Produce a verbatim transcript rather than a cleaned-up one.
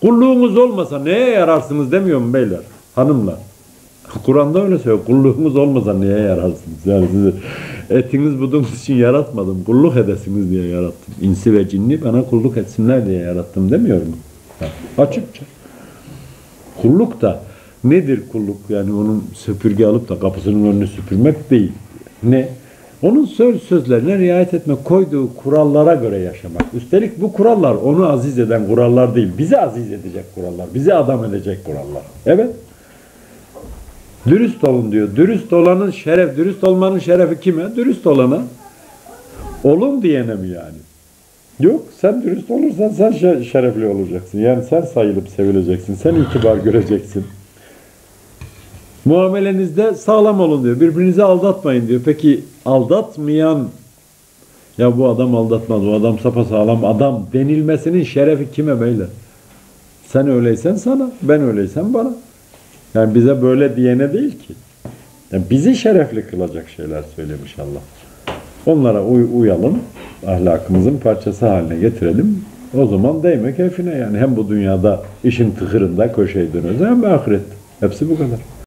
Kulluğunuz olmasa neye yararsınız demiyor mu beyler, hanımlar? Kur'an'da öyle söylüyor. Kulluğunuz olmasa neye yararsınız? Yani sizi etiniz budunuz için yaratmadım. Kulluk edesiniz diye yarattım. İnsi ve cinni bana kulluk etsinler diye yarattım demiyor mu? Ha, açıkça. Kulluk da nedir kulluk? Yani onun süpürge alıp da kapısının önünü süpürmek değil. Ne? Onun söz sözlerine riayet etmek, koyduğu kurallara göre yaşamak. Üstelik bu kurallar onu aziz eden kurallar değil, bizi aziz edecek kurallar, bizi adam edecek kurallar. Evet. Dürüst olun diyor. Dürüst olanın şeref, dürüst olmanın şerefi kime? Dürüst olana. Olun diyene mi yani? Yok, sen dürüst olursan sen şerefli olacaksın. Yani sen sayılıp sevileceksin, sen itibar göreceksin. Muamelenizde sağlam olun diyor. Birbirinizi aldatmayın diyor. Peki aldatmayan, ya bu adam aldatmaz, o adam sapasağlam adam denilmesinin şerefi kime beyler? Sen öyleysen sana, ben öyleysen bana. Yani bize böyle diyene değil ki. Yani bizi şerefli kılacak şeyler söylemiş Allah. Onlara uy uyalım, ahlakımızın parçası haline getirelim. O zaman değme keyfine yani. Hem bu dünyada işin tıkırında köşeyi döneriz hem de ahirette. Hepsi bu kadar.